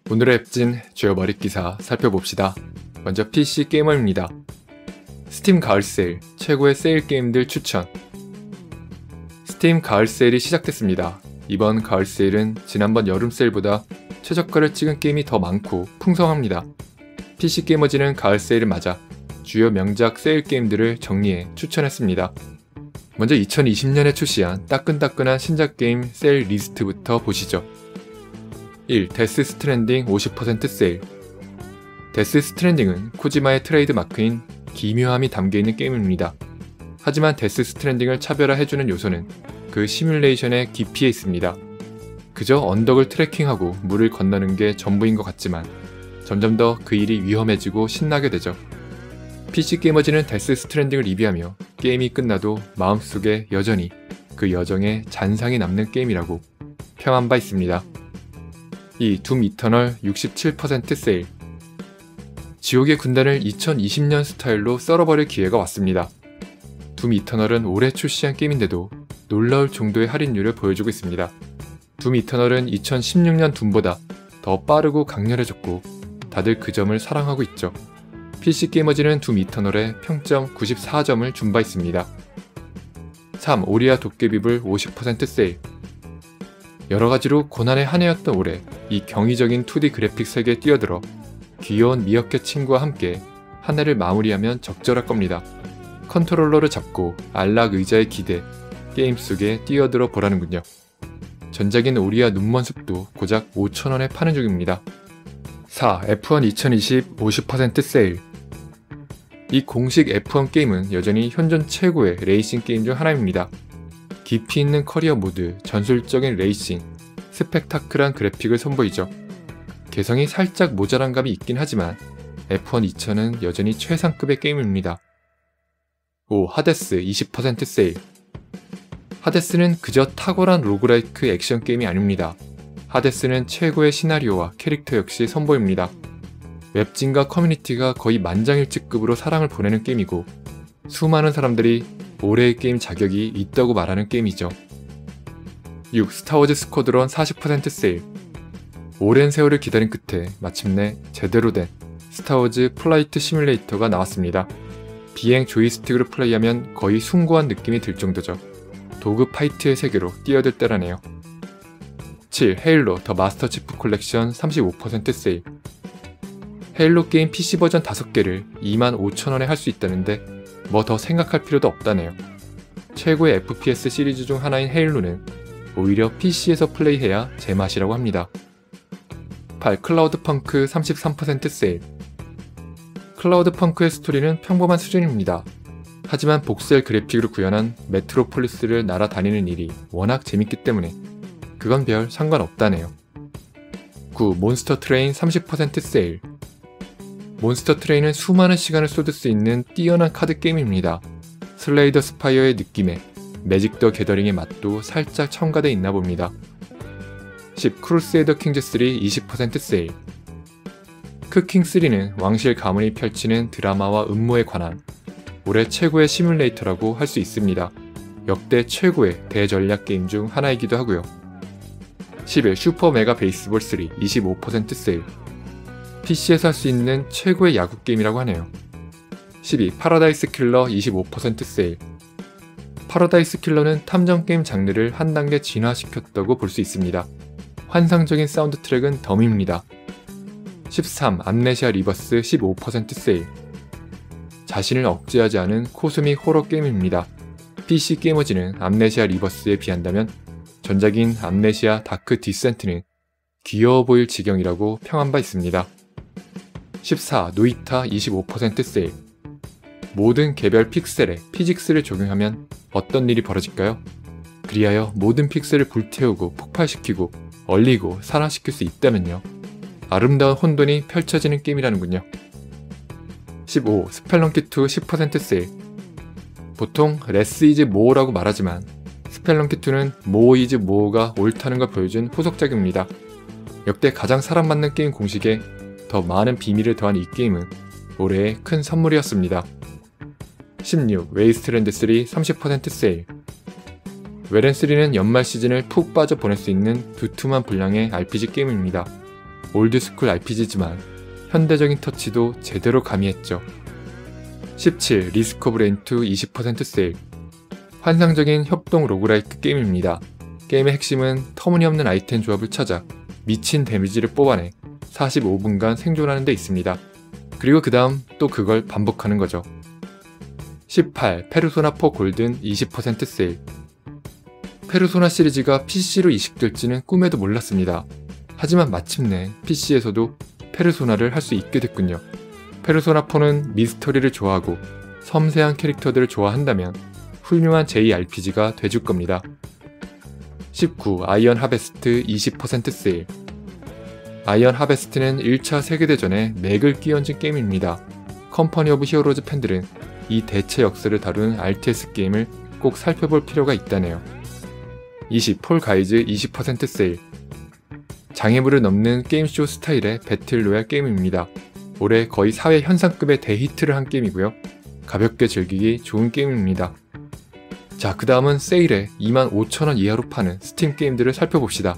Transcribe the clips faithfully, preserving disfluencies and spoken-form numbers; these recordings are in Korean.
오늘의 앱진 주요 머릿기사 살펴봅시다. 먼저 피씨 게이머입니다. 스팀 가을 세일, 최고의 세일 게임들 추천. 스팀 가을 세일이 시작됐습니다. 이번 가을 세일은 지난번 여름 세일보다 최저가를 찍은 게임이 더 많고 풍성합니다. 피씨 게이머진은 가을 세일을 맞아 주요 명작 세일 게임들을 정리해 추천했습니다. 먼저 이천이십 년에 출시한 따끈따끈한 신작 게임 세일 리스트부터 보시죠. 일. 데스 스트랜딩 오십 퍼센트 세일. 데스 스트랜딩은 코지마의 트레이드 마크인 기묘함이 담겨있는 게임입니다. 하지만 데스 스트랜딩을 차별화해주는 요소는 그 시뮬레이션의 깊이에 있습니다. 그저 언덕을 트래킹하고 물을 건너는 게 전부인 것 같지만 점점 더 그 일이 위험해지고 신나게 되죠. 피씨 게이머진은 데스 스트랜딩을 리뷰하며 게임이 끝나도 마음속에 여전히 그 여정에 잔상이 남는 게임이라고 평한 바 있습니다. 이. 둠 이터널 육십칠 퍼센트 세일. 지옥의 군단을 이천이십 년 스타일로 썰어버릴 기회가 왔습니다. 둠 이터널은 올해 출시한 게임인데도 놀라울 정도의 할인율을 보여주고 있습니다. 둠 이터널은 이천십육 년 둠보다 더 빠르고 강렬해졌고 다들 그 점을 사랑하고 있죠. 피씨 게이머진은 둠 이터널에 평점 구십사 점을 준 바 있습니다. 삼. 오리아 도깨비불 오십 퍼센트 세일. 여러가지로 고난의 한 해였던 올해 이 경이적인 투디 그래픽 세계에 뛰어들어 귀여운 미어캣 친구와 함께 한 해를 마무리하면 적절할 겁니다. 컨트롤러를 잡고 안락 의자에 기대 게임 속에 뛰어들어 보라는군요. 전작인 오리아 눈먼 숲도 고작 오천 원에 파는 중입니다. 사. 에프원 이천이십 오십 퍼센트 세일. 이 공식 에프원 게임은 여전히 현존 최고의 레이싱 게임 중 하나입니다. 깊이 있는 커리어 모드, 전술적인 레이싱, 스펙타클한 그래픽을 선보이죠. 개성이 살짝 모자란 감이 있긴 하지만 에프원 이천은 여전히 최상급의 게임입니다. 오. 하데스 이십 퍼센트 세일. 하데스는 그저 탁월한 로그라이크 액션 게임이 아닙니다. 하데스는 최고의 시나리오와 캐릭터 역시 선보입니다. 웹진과 커뮤니티가 거의 만장일치급으로 사랑을 보내는 게임이고 수많은 사람들이 올해의 게임 자격이 있다고 말하는 게임이죠. 육. 스타워즈 스쿼드론 사십 퍼센트 세일. 오랜 세월을 기다린 끝에 마침내 제대로 된 스타워즈 플라이트 시뮬레이터가 나왔습니다. 비행 조이스틱으로 플레이하면 거의 숭고한 느낌이 들 정도죠. 도그 파이트의 세계로 뛰어들 때라네요. 칠. 헤일로 더 마스터 치프 콜렉션 삼십오 퍼센트 세일. 헤일로 게임 피씨 버전 다섯 개를 이만 오천 원에 할 수 있다는데 뭐 더 생각할 필요도 없다네요. 최고의 에프피에스 시리즈 중 하나인 헤일로는 오히려 피씨에서 플레이해야 제맛이라고 합니다. 팔. 클라우드 펑크 삼십삼 퍼센트 세일. 클라우드 펑크의 스토리는 평범한 수준입니다. 하지만 복셀 그래픽으로 구현한 메트로폴리스를 날아다니는 일이 워낙 재밌기 때문에 그건 별 상관없다네요. 구. 몬스터 트레인 삼십 퍼센트 세일. 몬스터 트레인은 수많은 시간을 쏟을 수 있는 뛰어난 카드 게임입니다. 슬레이 더 스파이어의 느낌에 매직 더 게더링의 맛도 살짝 첨가돼 있나 봅니다. 십. 크루세이더 킹즈 삼 이십 퍼센트 세일. 크킹 삼는 왕실 가문이 펼치는 드라마와 음모에 관한 올해 최고의 시뮬레이터라고 할 수 있습니다. 역대 최고의 대전략 게임 중 하나이기도 하고요. 십일. 슈퍼 메가 베이스볼 삼 이십오 퍼센트 세일. 피씨에서 할 수 있는 최고의 야구 게임이라고 하네요. 십이. 파라다이스 킬러 이십오 퍼센트 세일. 파라다이스 킬러는 탐정 게임 장르를 한 단계 진화시켰다고 볼 수 있습니다. 환상적인 사운드 트랙은 덤입니다. 십삼. 암네시아 리버스 십오 퍼센트 세일. 자신을 억제하지 않은 코스믹 호러 게임입니다. 피씨 게이머진은 암네시아 리버스에 비한다면 전작인 암네시아 다크 디센트는 귀여워 보일 지경이라고 평한 바 있습니다. 십사. 노이타 이십오 퍼센트 세일. 모든 개별 픽셀에 피직스를 적용하면 어떤 일이 벌어질까요? 그리하여 모든 픽셀을 불태우고 폭발시키고 얼리고 살아시킬 수 있다면요. 아름다운 혼돈이 펼쳐지는 게임이라는군요. 십오. 스펠런키 투 십 퍼센트 세일. 보통 레스 이즈 모어라고 말하지만 스펠런키 투는 모어 이즈 모어가 옳다는 걸 보여준 후속작입니다. 역대 가장 사랑받는 게임 공식에 더 많은 비밀을 더한 이 게임은 올해의 큰 선물이었습니다. 십육. 웨이스트랜드 삼 삼십 퍼센트 세일. 웨렌쓰리는 연말 시즌을 푹 빠져 보낼 수 있는 두툼한 분량의 알피지 게임입니다. 올드스쿨 알피지지만 현대적인 터치도 제대로 가미했죠. 십칠. 리스크 오브 레인 투 이십 퍼센트 세일. 환상적인 협동 로그라이크 게임입니다. 게임의 핵심은 터무니없는 아이템 조합을 찾아 미친 데미지를 뽑아내 사십오 분간 생존하는 데 있습니다. 그리고 그 다음 또 그걸 반복하는 거죠. 십팔. 페르소나 사 골든 이십 퍼센트 세일. 페르소나 시리즈가 피시로 이식될지는 꿈에도 몰랐습니다. 하지만 마침내 피시에서도 페르소나를 할 수 있게 됐군요. 페르소나 사는 미스터리를 좋아하고 섬세한 캐릭터들을 좋아한다면 훌륭한 제이알피지가 돼줄 겁니다. 십구. 아이언 하베스트 이십 퍼센트 세일. 아이언 하베스트는 일 차 세계대전에 맥을 끼얹은 게임입니다. 컴퍼니 오브 히어로즈 팬들은 이 대체 역사를 다루는 알티에스 게임을 꼭 살펴볼 필요가 있다네요. 이십. 폴 가이즈 이십 퍼센트 세일. 장애물을 넘는 게임쇼 스타일의 배틀 로얄 게임입니다. 올해 거의 사회 현상급의 대히트를 한 게임이고요. 가볍게 즐기기 좋은 게임입니다. 자, 그 다음은 세일에 이만 오천 원 이하로 파는 스팀 게임들을 살펴봅시다.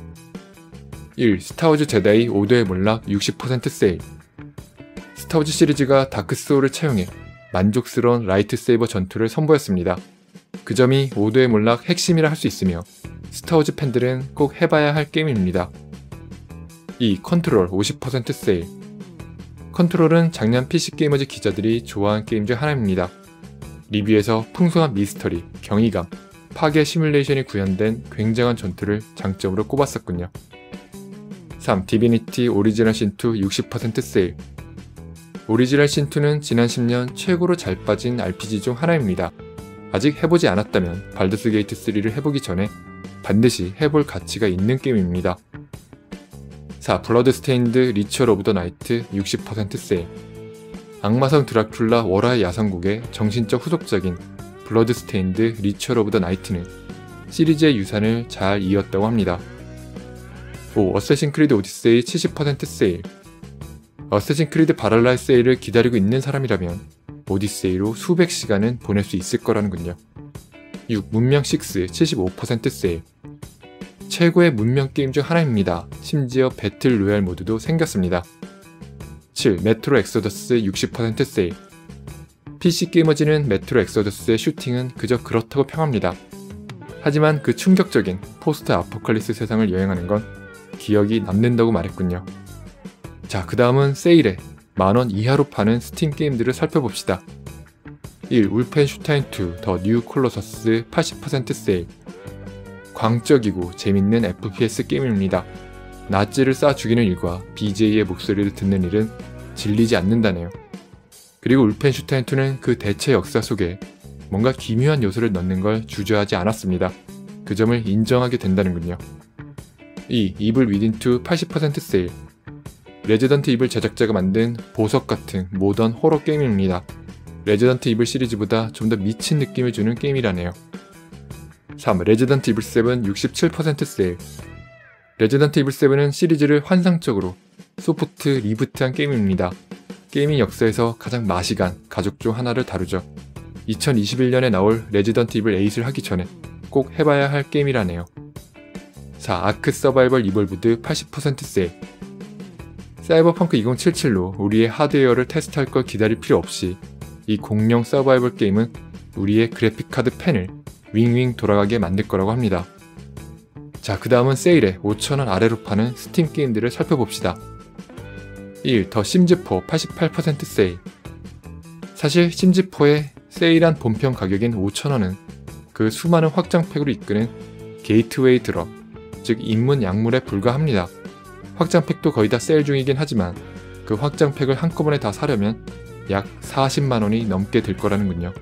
일. 스타워즈 제다이 오더의 몰락 육십 퍼센트 세일. 스타워즈 시리즈가 다크소울을 차용해 만족스러운 라이트세이버 전투를 선보였습니다. 그 점이 오더의 몰락 핵심이라 할 수 있으며 스타워즈 팬들은 꼭 해봐야 할 게임입니다. 이. 컨트롤 오십 퍼센트 세일. 컨트롤은 작년 피씨게이머즈 기자들이 좋아한 게임 중 하나입니다. 리뷰에서 풍성한 미스터리, 경이감, 파괴 시뮬레이션이 구현된 굉장한 전투를 장점으로 꼽았었군요. 삼. 디비니티 오리지널 신 투 육십 퍼센트 세일. 오리지널 신 투는 지난 십 년 최고로 잘 빠진 알피지 중 하나입니다. 아직 해보지 않았다면 발더스 게이트 쓰리를 해보기 전에 반드시 해볼 가치가 있는 게임입니다. 사. 블러드 스테인드 리처럴 오브 더 나이트 육십 퍼센트 세일. 악마성 드라큘라 월화의 야성국의 정신적 후속작인 블러드 스테인드 리처럴 오브 더 나이트는 시리즈의 유산을 잘 이었다고 합니다. 오. 어쌔신 크리드 오디세이 칠십 퍼센트 세일. 어쌔신 크리드 바랄라의 세일을 기다리고 있는 사람이라면 오디세이로 수백 시간은 보낼 수 있을 거라는군요. 육. 문명 육 칠십오 퍼센트 세일. 최고의 문명 게임 중 하나입니다. 심지어 배틀 로얄 모드도 생겼습니다. 칠. 메트로 엑소더스 육십 퍼센트 세일. 피씨게이머즈는 메트로 엑소더스의 슈팅은 그저 그렇다고 평합니다. 하지만 그 충격적인 포스트 아포칼립스 세상을 여행하는 건 기억이 남는다고 말했군요. 자, 그 다음은 세일에 만원 이하로 파는 스팀 게임들을 살펴봅시다. 일. 울펜슈타인 투 더 뉴 콜로서스 팔십 퍼센트 세일. 광적이고 재밌는 에프피에스 게임입니다. 낫지를 쏴 죽이는 일과 비제이의 목소리를 듣는 일은 질리지 않는다네요. 그리고 울펜슈타인 투는 그 대체 역사 속에 뭔가 기묘한 요소를 넣는 걸 주저하지 않았습니다. 그 점을 인정하게 된다는군요. 이. 이블 위딘 투 팔십 퍼센트 세일. 레지던트 이블 제작자가 만든 보석 같은 모던 호러 게임입니다. 레지던트 이블 시리즈보다 좀 더 미친 느낌을 주는 게임이라네요. 삼. 레지던트 이블 세븐 육십칠 퍼센트 세일. 레지던트 이블 세븐은 시리즈를 환상적으로 소프트 리부트한 게임입니다. 게이밍 역사에서 가장 맛이 간 가족 중 하나를 다루죠. 이천이십일 년에 나올 레지던트 이블 에잇을 하기 전에 꼭 해봐야 할 게임이라네요. 사. 아크 서바이벌 이볼브드 팔십 퍼센트 세일. 사이버펑크 이천칠십칠로 우리의 하드웨어를 테스트할 걸 기다릴 필요 없이 이 공룡 서바이벌 게임은 우리의 그래픽카드 펜을 윙윙 돌아가게 만들 거라고 합니다. 자, 그 다음은 세일에 오천 원 아래로 파는 스팀 게임들을 살펴봅시다. 일. 더 심즈포 팔십팔 퍼센트 세일. 사실 심즈포의 세일한 본편 가격인 오천 원은 그 수많은 확장팩으로 이끄는 게이트웨이 드럭, 즉 입문 약물에 불과합니다. 확장팩도 거의 다 세일 중이긴 하지만 그 확장팩을 한꺼번에 다 사려면 약 사십만 원이 넘게 들 거라는군요.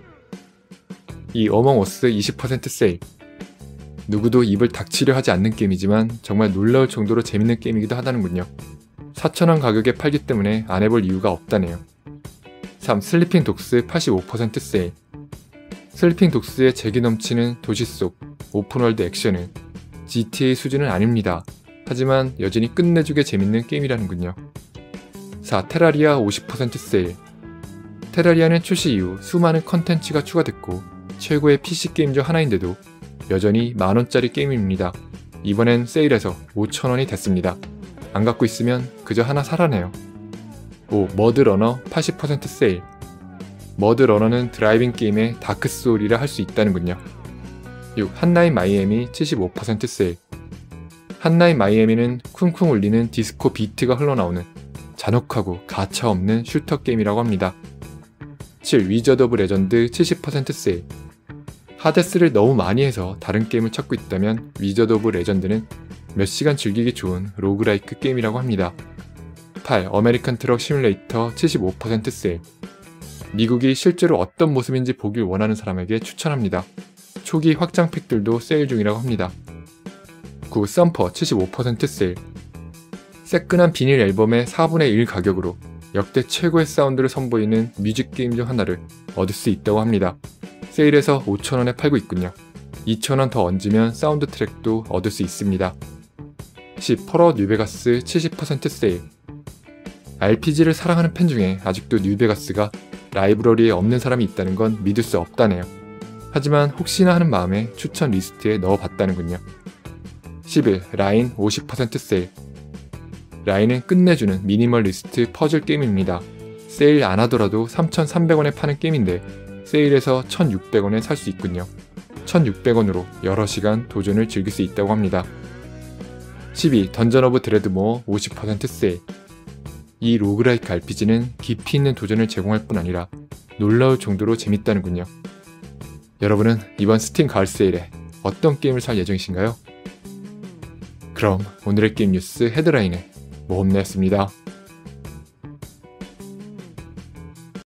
이. 어몽어스 이십 퍼센트 세일. 누구도 입을 닥치려 하지 않는 게임이지만 정말 놀라울 정도로 재밌는 게임이기도 하다는군요. 사천 원 가격에 팔기 때문에 안 해볼 이유가 없다네요. 삼. 슬리핑 독스 팔십오 퍼센트 세일. 슬리핑 독스의 재기 넘치는 도시 속 오픈월드 액션은 지티에이 수준은 아닙니다. 하지만 여전히 끝내주게 재밌는 게임이라는군요. 사. 테라리아 오십 퍼센트 세일. 테라리아는 출시 이후 수많은 컨텐츠가 추가됐고 최고의 피씨게임 중 하나인데도 여전히 만원짜리 게임입니다. 이번엔 세일해서 오천 원이 됐습니다. 안 갖고 있으면 그저 하나 사라네요. 오. 머드러너 팔십 퍼센트 세일. 머드러너는 드라이빙 게임의 다크소울이라 할 수 있다는군요. 육. 한라인 마이애미 칠십오 퍼센트 세일. 한라인 마이애미는 쿵쿵 울리는 디스코 비트가 흘러나오는 잔혹하고 가차없는 슈터 게임이라고 합니다. 칠. 위저드 오브 레전드 칠십 퍼센트 세일. 하데스를 너무 많이 해서 다른 게임을 찾고 있다면 위저드 오브 레전드는 몇 시간 즐기기 좋은 로그라이크 게임이라고 합니다. 팔. 어메리칸 트럭 시뮬레이터 칠십오 퍼센트 세일. 미국이 실제로 어떤 모습인지 보길 원하는 사람에게 추천합니다. 초기 확장팩들도 세일 중이라고 합니다. 구. 썸퍼 칠십오 퍼센트 세일. 새끈한 비닐 앨범의 사분의 일 가격으로 역대 최고의 사운드를 선보이는 뮤직 게임 중 하나를 얻을 수 있다고 합니다. 세일에서 오천 원에 팔고 있군요. 이천 원 더 얹으면 사운드 트랙도 얻을 수 있습니다. 십. 펄아웃 뉴베가스 칠십 퍼센트 세일. 알피지를 사랑하는 팬 중에 아직도 뉴베가스가 라이브러리에 없는 사람이 있다는 건 믿을 수 없다네요. 하지만 혹시나 하는 마음에 추천 리스트에 넣어봤다는군요. 십일. 라인 오십 퍼센트 세일. 라인은 끝내주는 미니멀리스트 퍼즐 게임입니다. 세일 안 하더라도 삼천삼백 원에 파는 게임인데 세일에서 천육백 원에 살 수 있군요. 천육백 원으로 여러 시간 도전을 즐길 수 있다고 합니다. 십이. 던전 오브 드레드모어 오십 퍼센트 세일. 이 로그라이크 알피지는 깊이 있는 도전을 제공할 뿐 아니라 놀라울 정도로 재밌다는군요. 여러분은 이번 스팀 가을 세일에 어떤 게임을 살 예정이신가요? 그럼 오늘의 게임 뉴스 헤드라인은 모험내였습니다.